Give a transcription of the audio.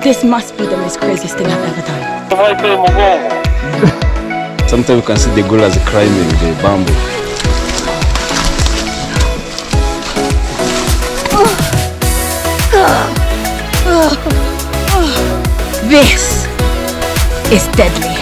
This must be the most craziest thing I've ever done. Sometimes you can see the gorillas climbing the bamboo. This is deadly.